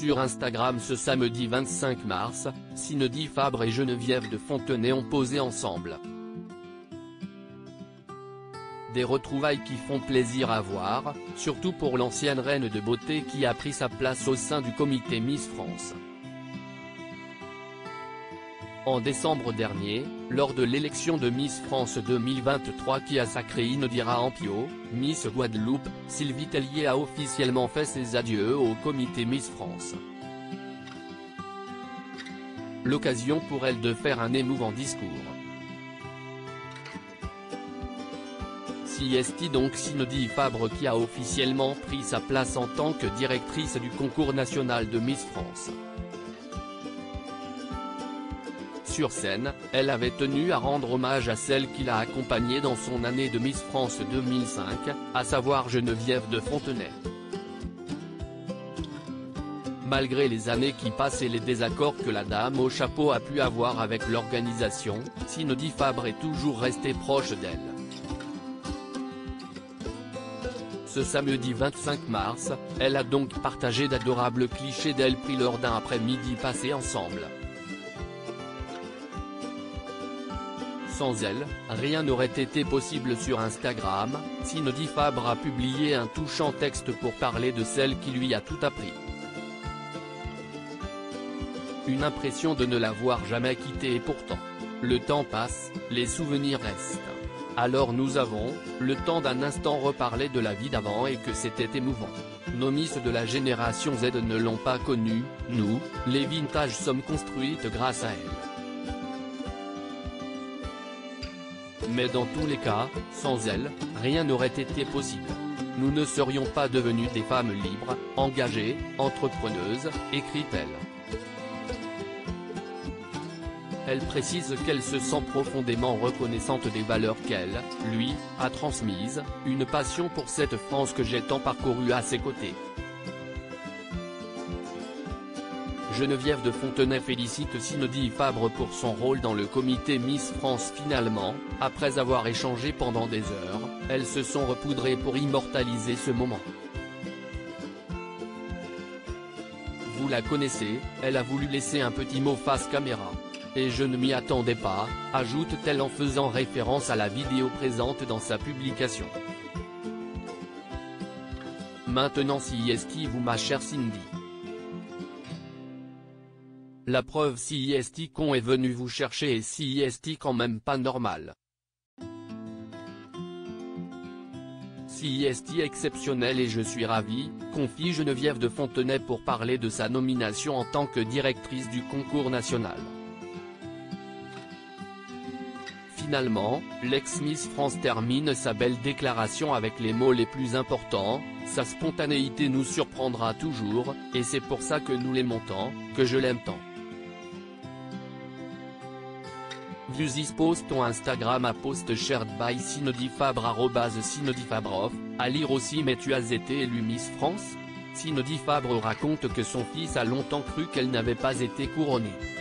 sur Instagram ce samedi 25 mars, Cindy Fabre et Geneviève de Fontenay ont posé ensemble. Des retrouvailles qui font plaisir à voir, surtout pour l'ancienne reine de beauté qui a pris sa place au sein du comité Miss France. En décembre dernier, lors de l'élection de Miss France 2023 qui a sacré Indira Ampio, Miss Guadeloupe, Sylvie Tellier a officiellement fait ses adieux au comité Miss France. L'occasion pour elle de faire un émouvant discours. CST donc Cindy Fabre qui a officiellement pris sa place en tant que directrice du concours national de Miss France. Sur scène, elle avait tenu à rendre hommage à celle qui l'a accompagnée dans son année de Miss France 2005, à savoir Geneviève de Fontenay. Malgré les années qui passent et les désaccords que la dame au chapeau a pu avoir avec l'organisation, Cindy Fabre est toujours restée proche d'elle. Ce samedi 25 mars, elle a donc partagé d'adorables clichés d'elle pris lors d'un après-midi passé ensemble. Sans elle, rien n'aurait été possible sur Instagram. Cindy Fabre a publié un touchant texte pour parler de celle qui lui a tout appris. Une impression de ne l'avoir jamais quittée et pourtant, le temps passe, les souvenirs restent. Alors nous avons, le temps d'un instant reparler de la vie d'avant et que c'était émouvant. Nos Miss de la génération Z ne l'ont pas connue, nous, les vintages sommes construites grâce à elle. Mais dans tous les cas, sans elle, rien n'aurait été possible. Nous ne serions pas devenues des femmes libres, engagées, entrepreneuses, écrit-elle. Elle précise qu'elle se sent profondément reconnaissante des valeurs qu'elle, lui, a transmises, une passion pour cette France que j'ai tant parcourue à ses côtés. Geneviève de Fontenay félicite Cindy Fabre pour son rôle dans le comité Miss France. Finalement, après avoir échangé pendant des heures, elles se sont repoudrées pour immortaliser ce moment. Vous la connaissez, elle a voulu laisser un petit mot face caméra. Et je ne m'y attendais pas, ajoute-t-elle en faisant référence à la vidéo présente dans sa publication. Maintenant CST vous ma chère Cindy. La preuve CST qu'on est venu vous chercher et CST quand même pas normal. CST exceptionnel et je suis ravi, confie Geneviève de Fontenay pour parler de sa nomination en tant que directrice du concours national. Finalement, l'ex-Miss France termine sa belle déclaration avec les mots les plus importants, sa spontanéité nous surprendra toujours, et c'est pour ça que nous l'aimons tant, que je l'aime tant. Views is post on Instagram à post shared by Cindy Fabre @CindyFabreoff, à lire aussi. Mais tu as été élue Miss France? Cindy Fabre raconte que son fils a longtemps cru qu'elle n'avait pas été couronnée.